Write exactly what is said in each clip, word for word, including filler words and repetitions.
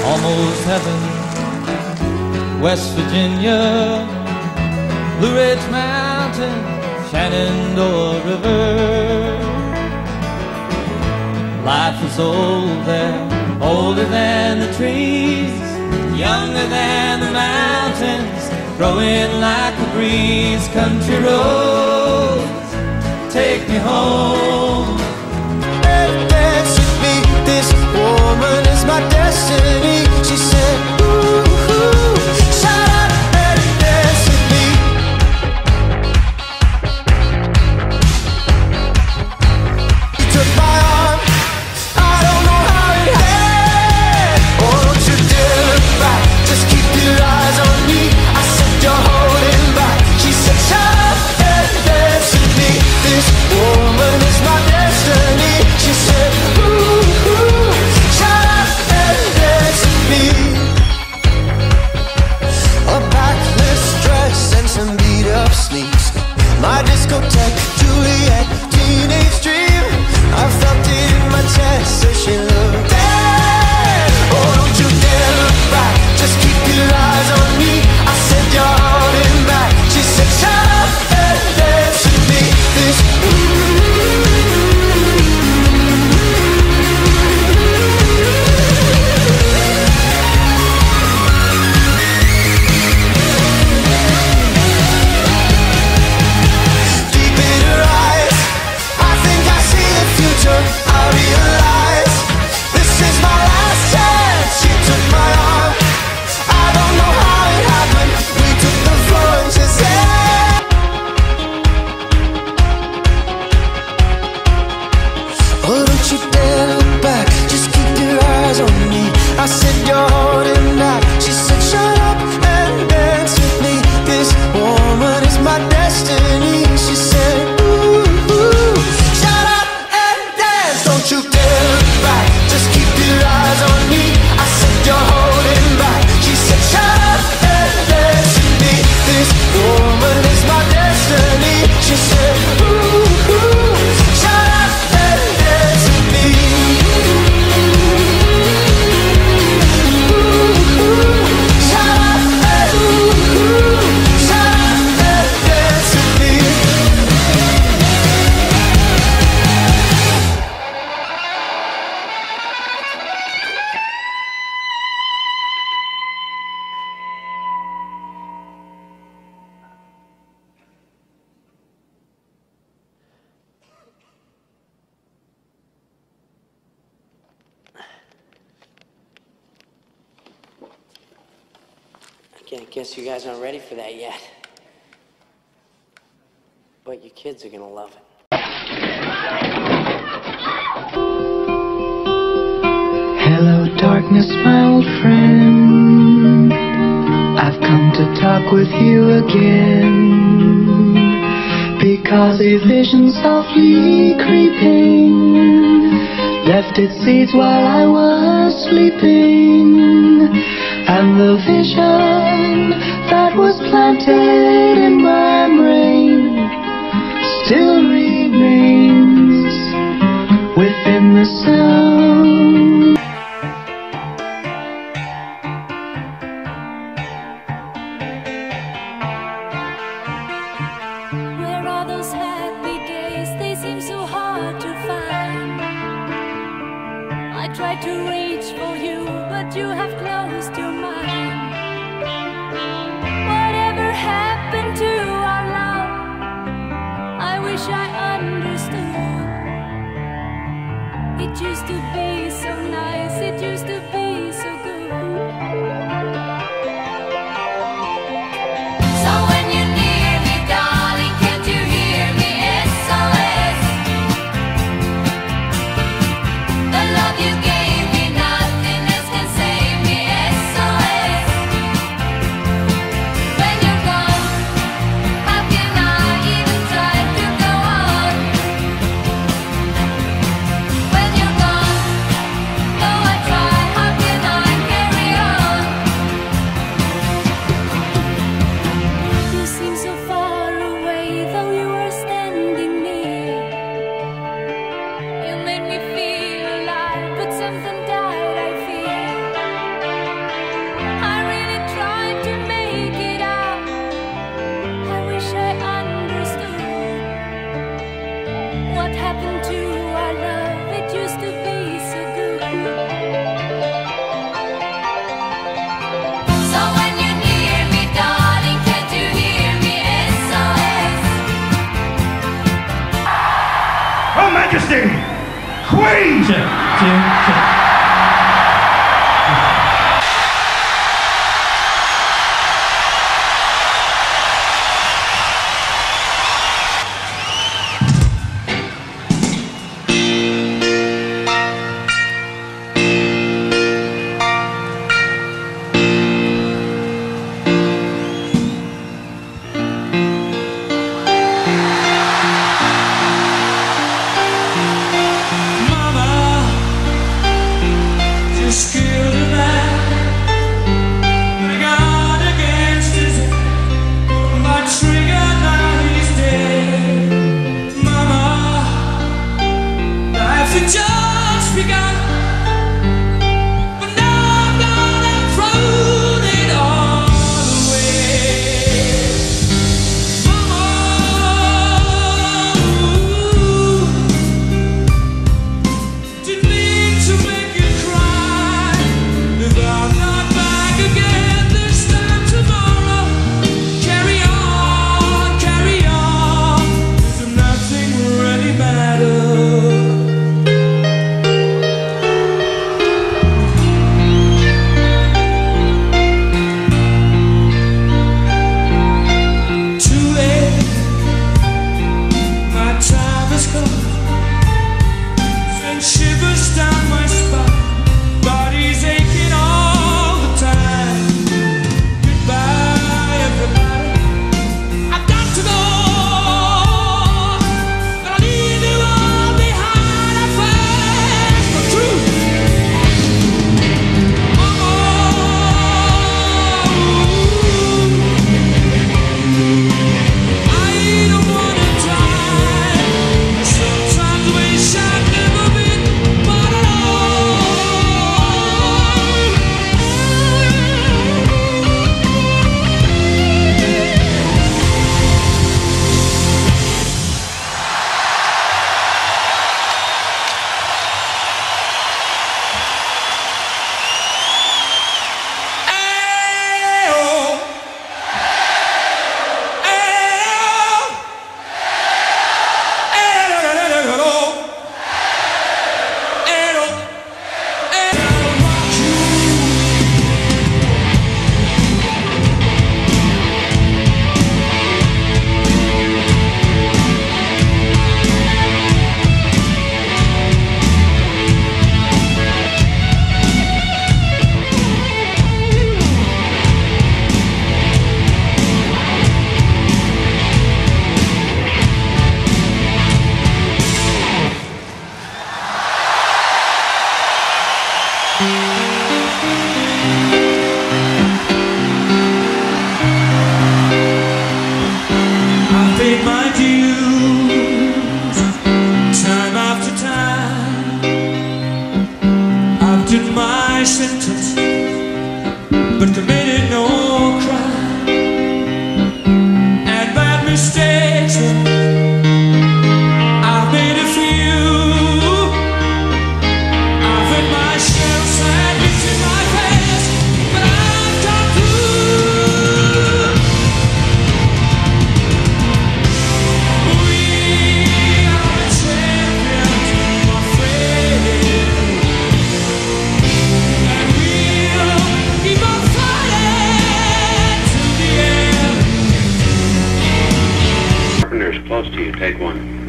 almost heaven. West Virginia, Blue Ridge Mountain, Shenandoah River. Life is old there, older than the trees, younger than the mountains, growing like a breeze. Country roads, take me home. Dance with me, this woman is my destiny. She said, ooh, ooh, shut up and dance with me. You took my arm, I don't know how it happened. Oh, don't you dare look back, just keep your eyes on me. I said you're holding back. She said, shut up and dance with me. This woman is my destiny. She said, ooh, ooh, shut up and dance with me. A backless dress and some beat up sneaks, my discotheque, Juliet, teenage dream. I felt it in my chest, so she looked dead. Oh, don't you dare look back, just keep your eyes on me. I said you're holding back. She said, shut up and dance with me. This deep in her eyes, I think I see the future. I realize this is my last chance. She took my arm, I don't know how it happened. We took the floor and she said, oh, don't you dare look back, just keep your eyes on me. I said you're holding back. She said shut up and dance with me. This woman is my destiny. She said ooh, ooh, shut up and dance. Don't you dare look back, just keep your eyes on me. I said you're holding back. She said shut up and dance with me. This woman is my destiny. She said ooh, ooh, shut up and dance with me. Ooh, ooh, shut up and ooh, ooh, shut up and dance with me. I guess you guys aren't ready for that yet. But your kids are gonna love it. Hello, darkness, my old friend. I've come to talk with you again, because a vision softly creeping left its seeds while I was sleeping, and the vision that was planted in my brain still remains within the sound. Where are those happy days? They seem so hard to find. I tried to reach for you, but you have closed your mind. Whatever happened to our love? I wish I understood. Majesty, Queen! Check, check, check. Close to you. Take one.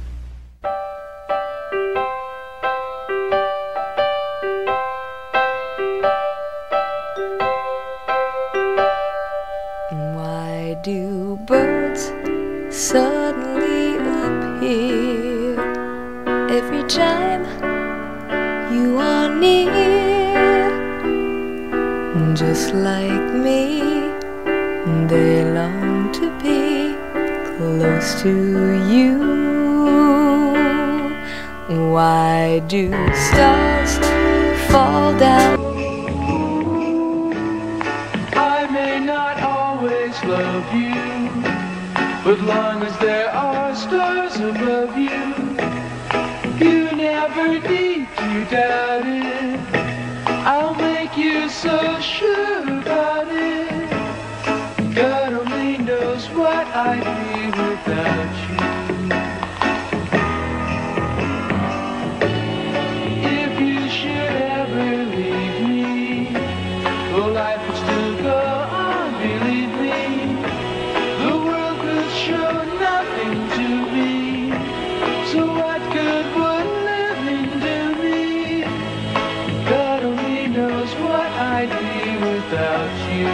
Why do birds suddenly appear every time you are near? Just like me, they long to be close to you. Why do stars fall down? I may not always love you, but long as there are stars above you, you never need to doubt it. I'll make you so sure about it. God only knows what I'd be without you. without you.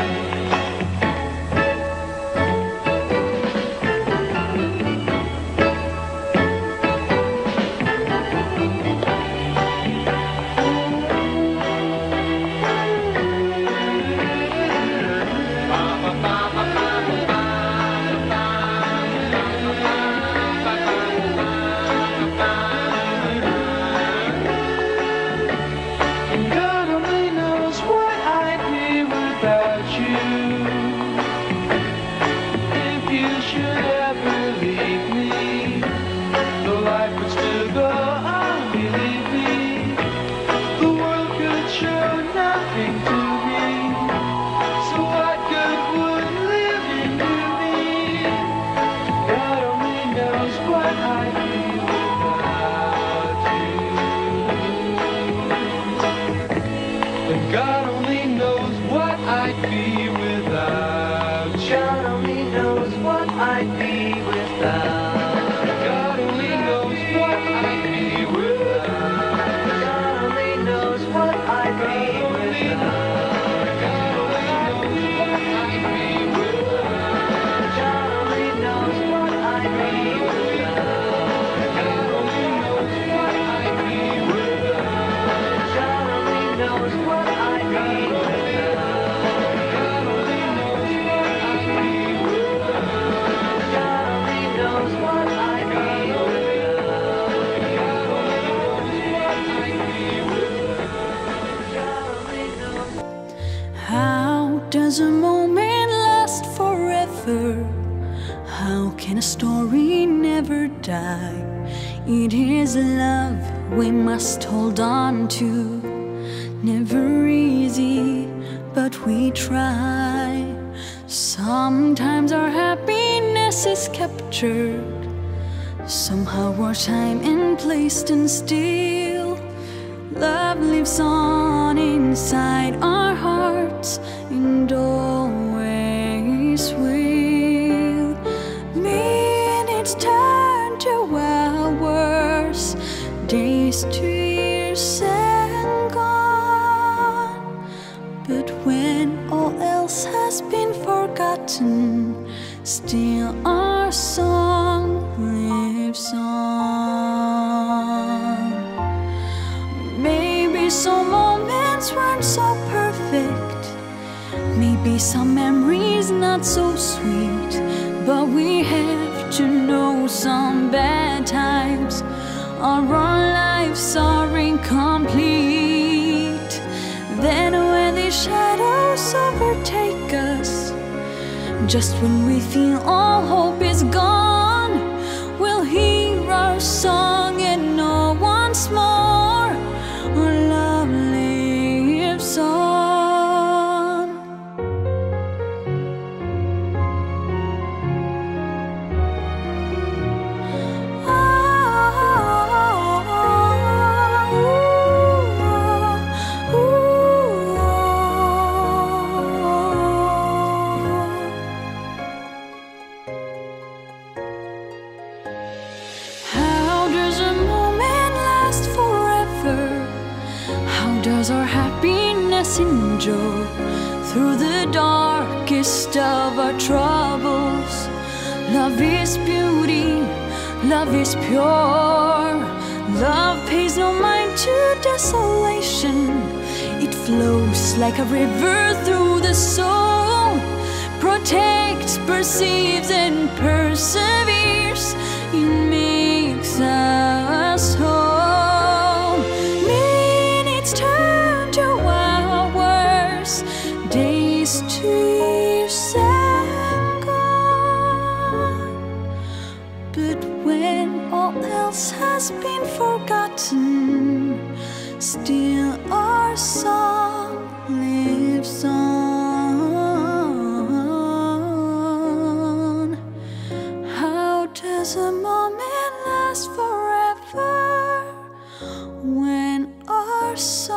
Does a moment last forever? How can a story never die? It is love we must hold on to. Never easy, but we try. Sometimes our happiness is captured. Somehow our time and place stand still. Love lives on inside our hearts and always will. Minutes turn to hours, days to years and gone. But when all else has been forgotten, still our song lives on. Maybe some moments weren't so perfect, maybe some memories not so sweet, but we have to know some bad times or our lives are incomplete. Then when the shadows overtake us, just when we feel all hope is gone, we'll hear our song and know once more our love lives on. Oh, ooh, ooh, how does a moment last forever? How does our happiness endure through the darkest of our troubles? Love is beauty, love is pure. Love pays no mind to desolation. It flows like a river through the soul, protects, perceives, and perseveres. It makes us whole. Minutes turn to hours, days to years and gone. But when all else has been forgotten, still our song lives on. How does a moment last forever when our song